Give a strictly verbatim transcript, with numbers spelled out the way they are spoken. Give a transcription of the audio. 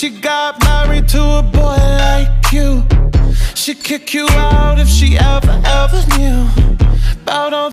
she got married to a boy like you. She'd kick you out if she ever, ever knew about all